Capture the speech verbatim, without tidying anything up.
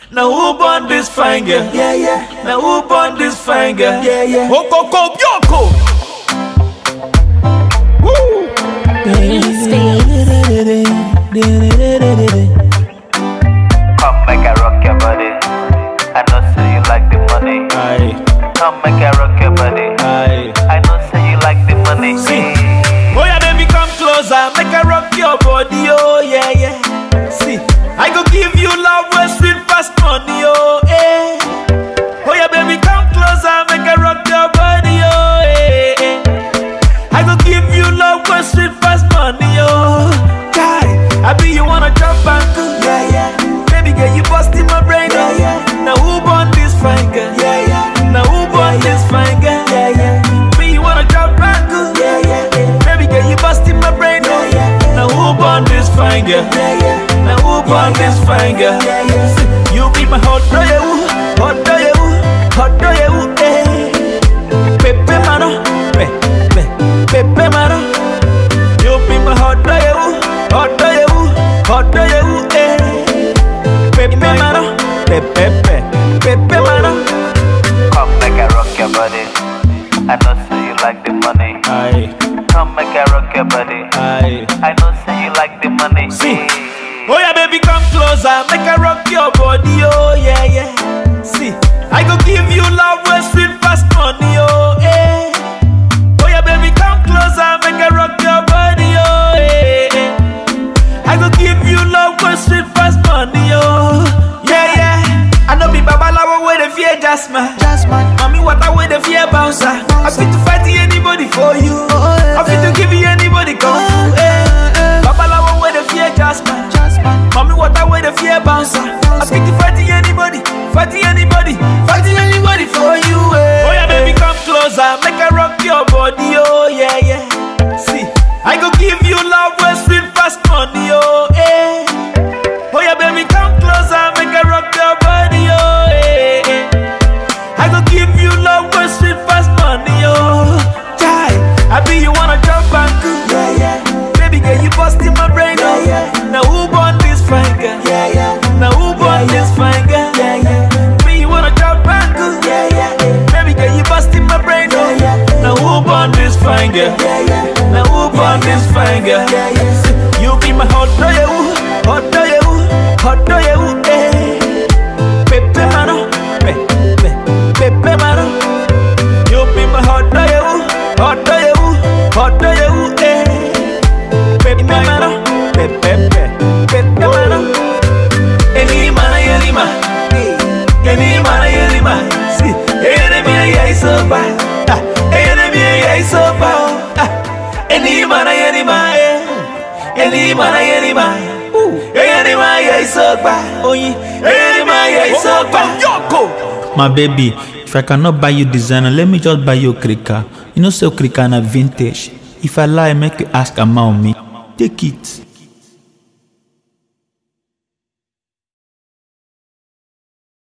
Now who born this fine girl? Yeah, yeah. Now who born this fine girl? Yeah, yeah. Okoko Bioko. Woo. Come make I rock your body. I know say you like the money. Aye, Come make I rock your body. aye. I know say you like the money. See. Oh yeah, baby, come closer, make I rock your body, oh yeah, yeah. See, I go give you love where sweet past money, oh eh. Oh yeah, baby, come closer, make I rock your body, oh eh, eh. I go give you love where sweet past money, oh. Guy, I be you wanna jump and go, Yeah, yeah. baby girl, you busting my brain, oh Yeah, yeah. Now who born this fine girl? Yeah, yeah. Now who born this fine girl? Yeah, yeah. Me, you wanna jump and go, Yeah, yeah. baby girl, you busting my brain, oh Yeah, yeah. Now who born this fine girl? Yeah, yeah. Now who born this fine girl? Yeah, yeah. You be my hot do you, hot do you, hot do you, eh? Pepe mano, pe, pe, pepe mano. You be my hot do you, hot do you, hot do you, eh? Pepe mano, pe, pe, pe, pepe mano. Come make I rock your body. I know say you like the money. Aye, Come make I rock your body. aye. I know say you like the money. See. Oh yeah, baby, come closer, make I rock your body, oh yeah, yeah. See, I go give you love where sweet past money, oh eh. Oh yeah, baby, come closer, make I rock your body, oh eh, eh. I go give you love where sweet past money, oh yeah, yeah. I know be babalawo with the fear jasmine, Jasmine. mommy water with the fear bouncer. I fit to fight anybody for you, I fit to give you anybody kung fu, eh. Babalawo with the fear jasmine. Jasmine. Mommy, what I wear the fear bouncer. I speak to fighting anybody, fighting anybody, fighting anybody for you. Eh. Oh yeah, baby, come closer, make I rock your body. Oh yeah, yeah. See, I go give you love where sweet past money. Oh eh. Oh yeah, baby, come closer, make I rock your body. Oh eh. eh. I go give you love where sweet past money. Oh, die. I be you wanna jump and go. Yeah, yeah. Baby girl, you busting my brain. Oh Yeah, yeah. Now who born this fine girl? Yeah, yeah. Now who born Yeah, this yeah. fine girl? Yeah, yeah. Me, you wanna drop back? Yeah, yeah. Baby girl, you busting my brain. Oh Yeah, yeah. Now who born this fine girl? Yeah, yeah. Now who born this fine girl? Yeah, yeah. You be my hot do you, hot do you, hot do you, eh? Pepe mano, pe, pe, pepe mano. You be my hot do you, hot do you, hot do you, eh? Pepe mano, pe, pe, pe, pepe mano. Any mana, any ma, any mana, any ma. See, enemy I so bad, ah, enemy I so bad, ah. Any mana, any ma, eh. Any mana, any ma, any ma I so bad, oh yeah, any ma I so bad. Yoko, My baby, if I cannot buy you designer, let me just buy you Krika. You know, so Krika na vintage. If I lie, make you ask Ama on me. Take it.